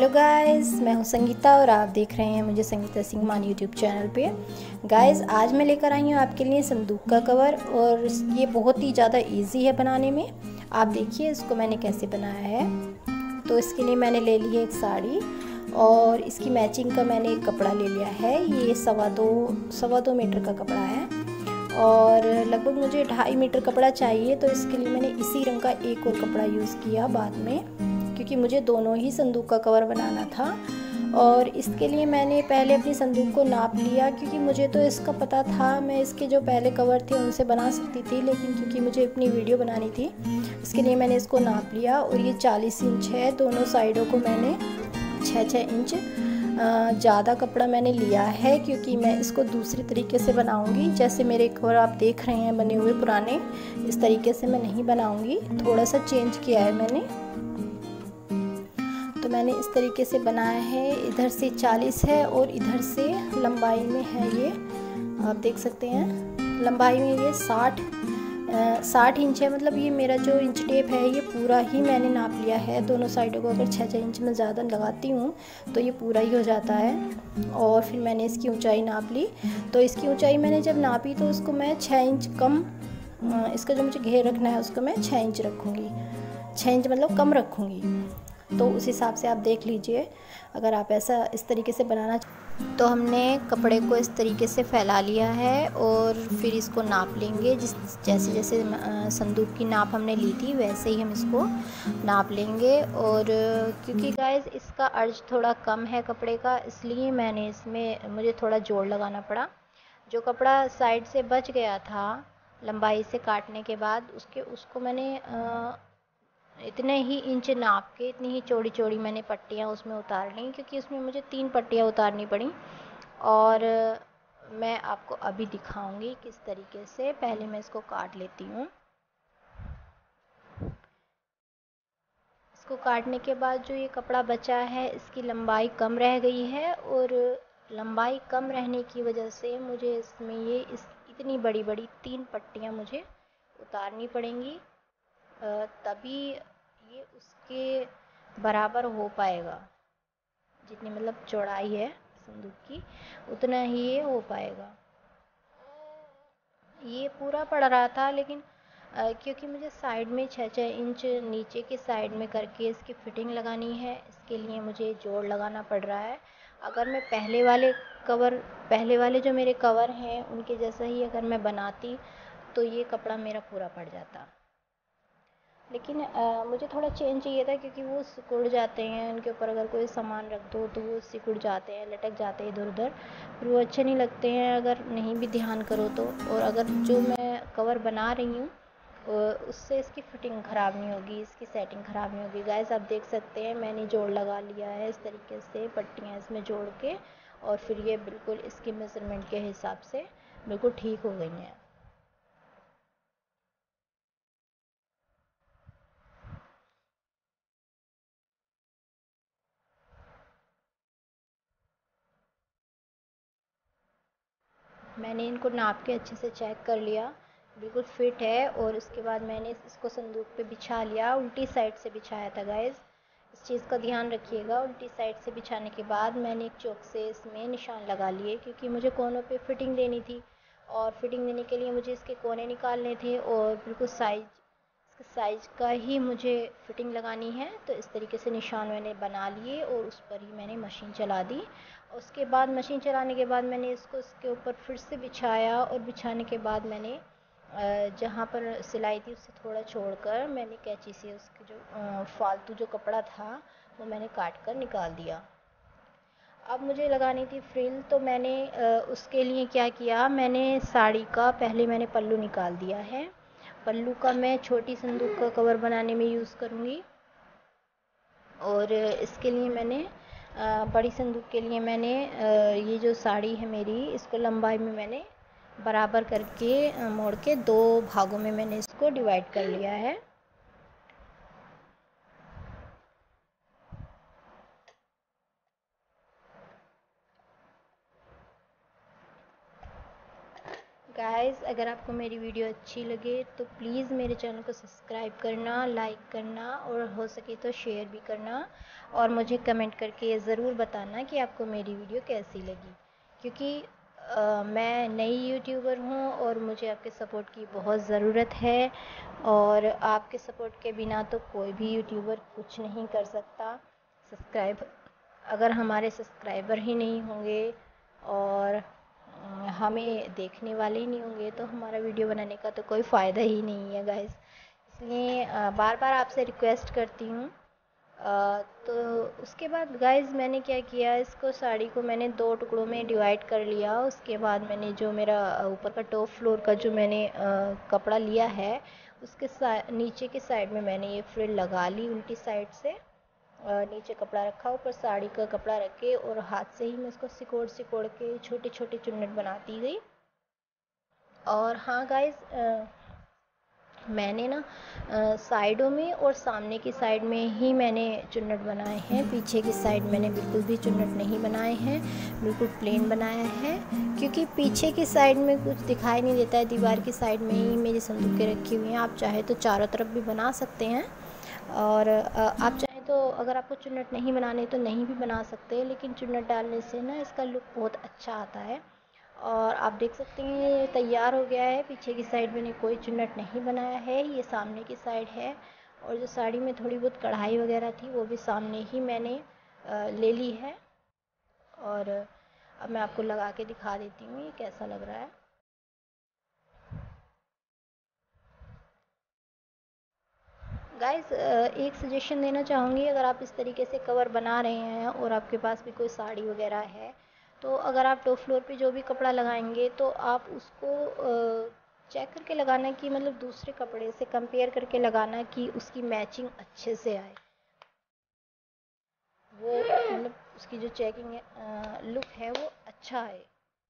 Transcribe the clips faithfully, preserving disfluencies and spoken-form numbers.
Hello guys, मैं हूं संगीता और आप देख रहे हैं मुझे संगीता सिंह मान यूट्यूब चैनल पे। गाइस, आज मैं लेकर आई हूं आपके लिए संदूक का कवर और ये बहुत ही ज़्यादा इजी है बनाने में। आप देखिए इसको मैंने कैसे बनाया है। तो इसके लिए मैंने ले ली है एक साड़ी और इसकी मैचिंग का मैंने एक कपड़ा ले लिया है। ये सवा दो सवा दो मीटर का कपड़ा है और लगभग मुझे ढाई मीटर कपड़ा चाहिए। तो इसके लिए मैंने इसी रंग का एक और कपड़ा यूज़ किया बाद में, क्योंकि मुझे दोनों ही संदूक का कवर बनाना था। और इसके लिए मैंने पहले अपनी संदूक को नाप लिया, क्योंकि मुझे तो इसका पता था मैं इसके जो पहले कवर थे उनसे बना सकती थी, लेकिन क्योंकि मुझे अपनी वीडियो बनानी थी इसके लिए मैंने इसको नाप लिया। और ये चालीस इंच है, दोनों साइडों को मैंने छः छः इंच ज़्यादा कपड़ा मैंने लिया है, क्योंकि मैं इसको दूसरे तरीके से बनाऊंगी। जैसे मेरे कवर आप देख रहे हैं बने हुए पुराने, इस तरीके से मैं नहीं बनाऊंगी, थोड़ा सा चेंज किया है मैंने। तो मैंने इस तरीके से बनाया है। इधर से चालीस है और इधर से लंबाई में है, ये आप देख सकते हैं लंबाई में ये साठ साठ इंच है। मतलब ये मेरा जो इंच टेप है ये पूरा ही मैंने नाप लिया है। दोनों साइडों को अगर छः छः इंच में ज़्यादा लगाती हूँ तो ये पूरा ही हो जाता है। और फिर मैंने इसकी ऊंचाई नाप ली। तो इसकी ऊंचाई मैंने जब नापी तो उसको मैं छः इंच कम, इसका जो मुझे घेर रखना है उसको मैं छः इंच रखूँगी, छः इंच मतलब कम रखूँगी। तो उस हिसाब से आप देख लीजिए अगर आप ऐसा इस तरीके से बनाना। तो हमने कपड़े को इस तरीके से फैला लिया है और फिर इसको नाप लेंगे। जिस जैसे जैसे संदूक की नाप हमने ली थी वैसे ही हम इसको नाप लेंगे। और क्योंकि गाइस इसका अर्ज थोड़ा कम है कपड़े का, इसलिए मैंने इसमें मुझे थोड़ा जोड़ लगाना पड़ा। जो कपड़ा साइड से बच गया था लंबाई से काटने के बाद, उसके उसको मैंने आ, इतने ही इंच नाप के इतनी ही चौड़ी चौड़ी मैंने पट्टियाँ उसमें उतार ली, क्योंकि उसमें मुझे तीन पट्टियाँ उतारनी पड़ी। और मैं आपको अभी दिखाऊंगी किस तरीके से। पहले मैं इसको काट लेती हूँ। इसको काटने के बाद जो ये कपड़ा बचा है इसकी लंबाई कम रह गई है, और लंबाई कम रहने की वजह से मुझे इसमें ये इस इतनी बड़ी बड़ी तीन पट्टियाँ मुझे उतारनी पड़ेंगी, तभी ये उसके बराबर हो पाएगा। जितनी मतलब चौड़ाई है संदूक की उतना ही ये हो पाएगा। ये पूरा पड़ रहा था, लेकिन आ, क्योंकि मुझे साइड में छः छः इंच नीचे की साइड में करके इसकी फिटिंग लगानी है, इसके लिए मुझे जोड़ लगाना पड़ रहा है। अगर मैं पहले वाले कवर पहले वाले जो मेरे कवर हैं उनके जैसा ही अगर मैं बनाती तो ये कपड़ा मेरा पूरा पड़ जाता। लेकिन आ, मुझे थोड़ा चेंज चाहिए था, क्योंकि वो सिकुड़ जाते हैं, उनके ऊपर अगर कोई सामान रख दो तो वो सिकुड़ जाते हैं, लटक जाते हैं इधर उधर, फिर वो अच्छे नहीं लगते हैं अगर नहीं भी ध्यान करो तो। और अगर जो मैं कवर बना रही हूँ उससे इसकी फिटिंग ख़राब नहीं होगी, इसकी सेटिंग ख़राब नहीं होगी। गाइस, आप देख सकते हैं मैंने जोड़ लगा लिया है इस तरीके से, पट्टियाँ इसमें जोड़ के, और फिर ये बिल्कुल इसके मेज़रमेंट के हिसाब से बिल्कुल ठीक हो गई हैं। मैंने इनको नाप के अच्छे से चेक कर लिया, बिल्कुल फिट है। और उसके बाद मैंने इसको संदूक पे बिछा लिया। उल्टी साइड से बिछाया था गाइस, इस चीज़ का ध्यान रखिएगा। उल्टी साइड से बिछाने के बाद मैंने एक चौक से इसमें निशान लगा लिए, क्योंकि मुझे कोनों पे फिटिंग देनी थी, और फिटिंग देने के लिए मुझे इसके कोने निकालने थे, और बिल्कुल साइज इसके साइज का ही मुझे फिटिंग लगानी है। तो इस तरीके से निशान मैंने बना लिए और उस पर ही मैंने मशीन चला दी। उसके बाद मशीन चलाने के बाद मैंने इसको इसके ऊपर फिर से बिछाया, और बिछाने के बाद मैंने जहाँ पर सिलाई थी उससे थोड़ा छोड़कर मैंने कैंची से उसके जो फालतू जो कपड़ा था वो मैंने काट कर निकाल दिया। अब मुझे लगानी थी फ्रिल, तो मैंने उसके लिए क्या किया, मैंने साड़ी का पहले मैंने पल्लू निकाल दिया है। पल्लू का मैं छोटी संदूक का कवर बनाने में यूज़ करूँगी, और इसके लिए मैंने बड़ी संदूक के लिए मैंने ये जो साड़ी है मेरी, इसको लंबाई में मैंने बराबर करके मोड़ के दो भागों में मैंने इसको डिवाइड कर लिया है। गाइस, अगर आपको मेरी वीडियो अच्छी लगे तो प्लीज़ मेरे चैनल को सब्सक्राइब करना, लाइक करना और हो सके तो शेयर भी करना, और मुझे कमेंट करके ये ज़रूर बताना कि आपको मेरी वीडियो कैसी लगी, क्योंकि आ, मैं नई यूट्यूबर हूँ और मुझे आपके सपोर्ट की बहुत ज़रूरत है, और आपके सपोर्ट के बिना तो कोई भी यूट्यूबर कुछ नहीं कर सकता। सब्सक्राइब अगर हमारे सब्सक्राइबर ही नहीं होंगे और हमें देखने वाले ही नहीं होंगे तो हमारा वीडियो बनाने का तो कोई फ़ायदा ही नहीं है गाइस। इसलिए बार बार आपसे रिक्वेस्ट करती हूँ। तो उसके बाद गाइस मैंने क्या किया, इसको साड़ी को मैंने दो टुकड़ों में डिवाइड कर लिया। उसके बाद मैंने जो मेरा ऊपर का टॉप फ्लोर का जो मैंने आ, कपड़ा लिया है उसके नीचे के साइड में मैंने ये फ्रिल लगा ली उल्टी साइड से। नीचे कपड़ा रखा, ऊपर साड़ी का कपड़ा रख के और हाथ से ही मैं इसको सिकोड़ सिकोड़ के छोटे छोटे चुन्नट बनाती गई। और हाँ गाइस, मैंने ना साइडों में और सामने की साइड में ही मैंने चुन्नट बनाए हैं। पीछे की साइड मैंने बिल्कुल भी चुन्नट नहीं बनाए हैं, बिल्कुल प्लेन बनाया है, क्योंकि पीछे की साइड में कुछ दिखाई नहीं देता है। दीवार की साइड में ही मेरी संदूकें रखी हुई हैं। आप चाहे तो चारों तरफ भी बना सकते हैं, और आप चाहे तो अगर आपको चुन्नट नहीं बनाने तो नहीं भी बना सकते, लेकिन चुन्नट डालने से ना इसका लुक बहुत अच्छा आता है। और आप देख सकते हैं ये तैयार हो गया है। पीछे की साइड मैंने कोई चुन्नट नहीं बनाया है, ये सामने की साइड है। और जो साड़ी में थोड़ी बहुत कढ़ाई वगैरह थी वो भी सामने ही मैंने ले ली है। और अब मैं आपको लगा के दिखा देती हूँ ये कैसा लग रहा है। गाइस, एक सजेशन देना चाहूँगी, अगर आप इस तरीके से कवर बना रहे हैं और आपके पास भी कोई साड़ी वगैरह है, तो अगर आप टॉप फ्लोर पे जो भी कपड़ा लगाएंगे तो आप उसको चेक करके लगाना कि मतलब दूसरे कपड़े से कंपेयर करके लगाना कि उसकी मैचिंग अच्छे से आए, वो मतलब उसकी जो चेकिंग है, लुक है वो अच्छा आए।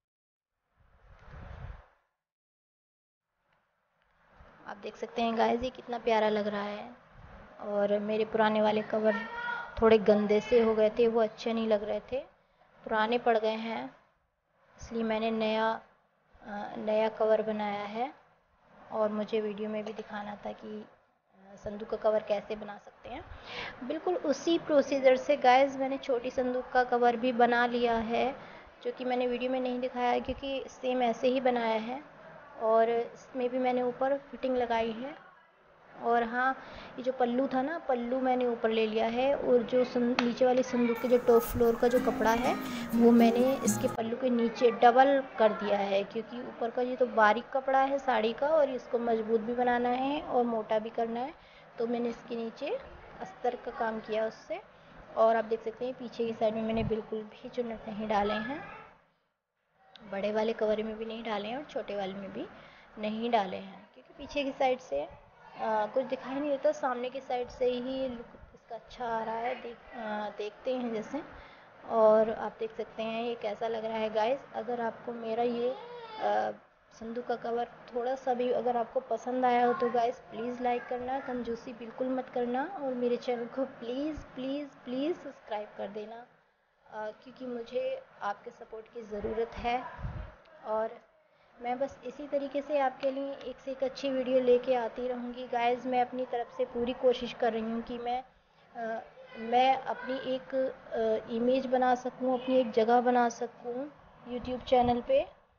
आप देख सकते हैं गाइस ये कितना प्यारा लग रहा है। और मेरे पुराने वाले कवर थोड़े गंदे से हो गए थे, वो अच्छे नहीं लग रहे थे, पुराने पड़ गए हैं, इसलिए मैंने नया नया कवर बनाया है। और मुझे वीडियो में भी दिखाना था कि संदूक का कवर कैसे बना सकते हैं। बिल्कुल उसी प्रोसीजर से गाइस मैंने छोटी संदूक का कवर भी बना लिया है, जो कि मैंने वीडियो में नहीं दिखाया है क्योंकि सेम ऐसे ही बनाया है। और इसमें भी मैंने ऊपर फिटिंग लगाई है। और हाँ, ये जो पल्लू था ना, पल्लू मैंने ऊपर ले लिया है, और जो नीचे वाली संदूक के जो टॉप फ्लोर का जो कपड़ा है वो मैंने इसके पल्लू के नीचे डबल कर दिया है, क्योंकि ऊपर का ये तो बारीक कपड़ा है साड़ी का और इसको मजबूत भी बनाना है और मोटा भी करना है, तो मैंने इसके नीचे अस्तर का काम किया उससे। और आप देख सकते हैं पीछे की साइड में मैंने बिल्कुल भी चुन्नट नहीं डाले हैं, बड़े वाले कवर में भी नहीं डाले हैं और छोटे वाले में भी नहीं डाले हैं, क्योंकि पीछे की साइड से आ, कुछ दिखाई नहीं देता, सामने की साइड से ही लुक इसका अच्छा आ रहा है। देख आ, देखते हैं जैसे। और आप देख सकते हैं ये कैसा लग रहा है गाइस। अगर आपको मेरा ये आ, संदूक का कवर थोड़ा सा भी अगर आपको पसंद आया हो तो गाइस प्लीज़ लाइक करना, कंजूसी बिल्कुल मत करना, और मेरे चैनल को प्लीज़ प्लीज़ प्लीज़ सब्सक्राइब कर देना, आ, क्योंकि मुझे आपके सपोर्ट की ज़रूरत है। और मैं बस इसी तरीके से आपके लिए एक से एक अच्छी वीडियो लेके आती रहूँगी गाइस। मैं अपनी तरफ से पूरी कोशिश कर रही हूँ कि मैं आ, मैं अपनी एक आ, इमेज बना सकूँ, अपनी एक जगह बना सकूँ यूट्यूब चैनल पे।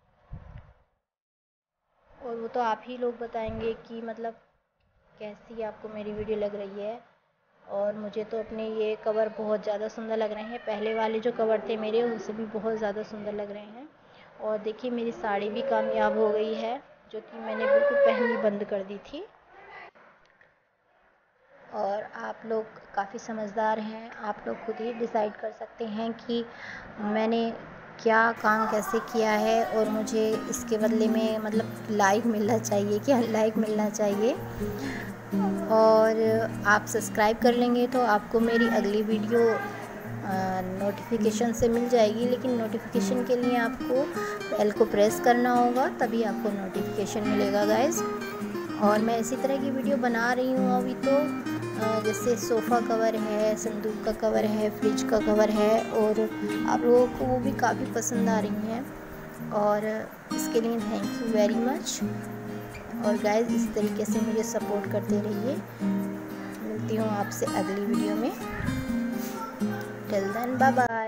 और वो तो आप ही लोग बताएंगे कि मतलब कैसी आपको मेरी वीडियो लग रही है। और मुझे तो अपने ये कवर बहुत ज़्यादा सुंदर लग रहे हैं, पहले वाले जो कवर थे मेरे उनसे भी बहुत ज़्यादा सुंदर लग रहे हैं। और देखिए मेरी साड़ी भी कामयाब हो गई है, जो कि मैंने बिल्कुल पहननी बंद कर दी थी। और आप लोग काफ़ी समझदार हैं, आप लोग खुद ही डिसाइड कर सकते हैं कि मैंने क्या काम कैसे किया है, और मुझे इसके बदले में मतलब लाइक मिलना चाहिए, क्या लाइक मिलना चाहिए। और आप सब्सक्राइब कर लेंगे तो आपको मेरी अगली वीडियो नोटिफिकेशन से मिल जाएगी, लेकिन नोटिफिकेशन के लिए आपको बेल को प्रेस करना होगा, तभी आपको नोटिफिकेशन मिलेगा गाइस। और मैं इसी तरह की वीडियो बना रही हूँ अभी तो, जैसे सोफ़ा कवर है, संदूक का कवर है, फ्रिज का कवर है, और आप लोगों को वो भी काफ़ी पसंद आ रही हैं। और इसके लिए थैंक यू वेरी मच। और गाइस इस तरीके से मुझे सपोर्ट करते रहिए। मिलती हूँ आपसे अगली वीडियो में। Till then bye bye.